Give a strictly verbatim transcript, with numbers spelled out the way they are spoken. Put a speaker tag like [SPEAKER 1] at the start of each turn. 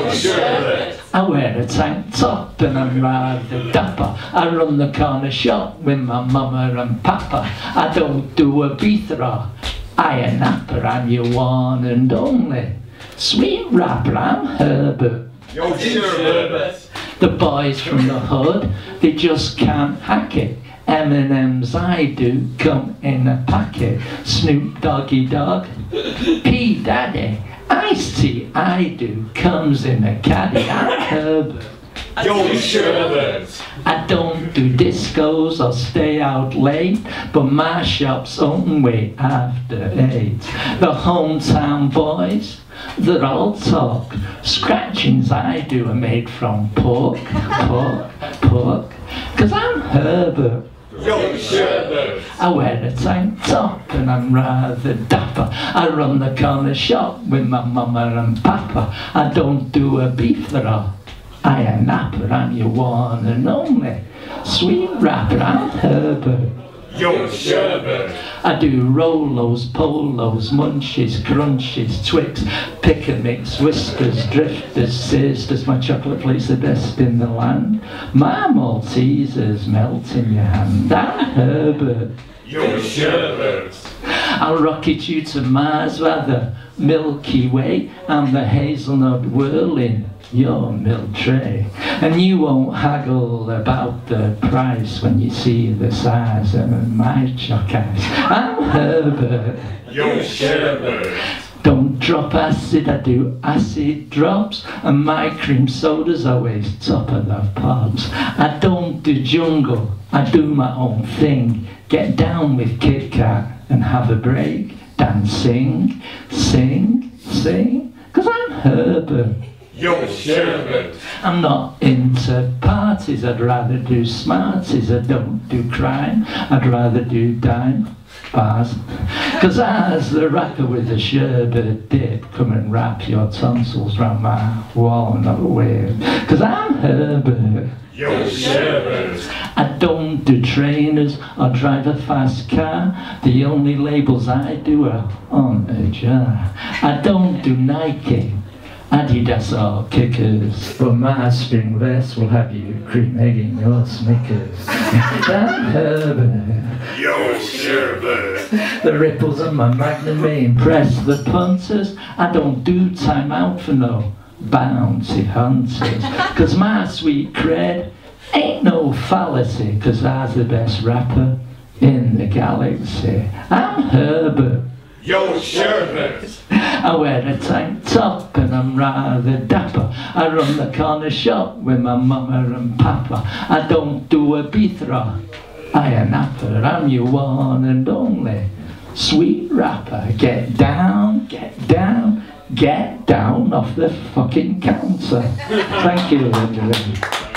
[SPEAKER 1] Yo, Sherbet.
[SPEAKER 2] I wear a tank top and I'm rather dapper. I run the corner shop with my mama and papa. I don't do a beater, I a napper. I'm your one and only sweet rapper, I'm Herbert.
[SPEAKER 1] Yo, Sherbet.
[SPEAKER 2] The boys from the hood, they just can't hack it. M and M's I do come in a packet. Snoop Doggy Dog, P Daddy, Ice-T I do comes in a caddy. I'm Herbert.
[SPEAKER 1] Yo, Sherbet.
[SPEAKER 2] I don't do discos or stay out late, but my shop's open way after eight. The hometown boys that all talk, scratchings I do are made from pork, pork, pork. Cause I'm Herbert.
[SPEAKER 1] Yo, Sherbet.
[SPEAKER 2] I wear a tank top and I'm rather dapper. I run the corner shop with my mama and papa. I don't do a beef at all, I a napper. I'm your one and only sweet rapper, I'm Herbert.
[SPEAKER 1] Yo, Sherbet.
[SPEAKER 2] I do Rolos, Polos, Munchies, Crunchies, Twix, Pick and Mix, Whiskers, Drifters, Sisters. My chocolate plate's the best in the land. My Maltesers melt in your hand. I'm Herbert.
[SPEAKER 1] Yo, Sherbet.
[SPEAKER 2] I'll rocket you to Mars via the Milky Way and the hazelnut whirling your milk tray. And you won't haggle about the price when you see the size of my choc eyes. I'm Herbert.
[SPEAKER 1] Yo, Sherbet.
[SPEAKER 2] Don't drop acid, I do acid drops, and my cream soda's always top of the pops. I don't do jungle, I do my own thing. Get down with Kit Kat and have a break. Dance, sing, sing, sing, cause I'm Herbert.
[SPEAKER 1] Yo, Sherbet.
[SPEAKER 2] I'm not into parties, I'd rather do smarties. I don't do crime, I'd rather do dime bars. Cause as the rapper with the sherbet dip, come and wrap your tonsils round my walnut whip. Cause I'm Herbert.
[SPEAKER 1] Yo, Sherbet.
[SPEAKER 2] I don't do trainers or drive a fast car. The only labels I do are on a jar. I don't do Nike, Adidas or Kickers, but my spring vest will have you cream egging your Snickers. I'm Herbert.
[SPEAKER 1] Yo, Sherbet.
[SPEAKER 2] The ripples on my Magnum may impress the punters. I don't do time out for no bounty hunters. Cause my sweet cred ain't no fallacy. Cause I's the best rapper in the galaxy. I'm Herbert.
[SPEAKER 1] Yo, Sherbet.
[SPEAKER 2] I wear a tank top and I'm rather dapper. I run the corner shop with my mama and papa. I don't do a beater, I a napper. I'm your one and only sweet rapper. Get down, get down, get down off the fucking counter. Thank you, Linda.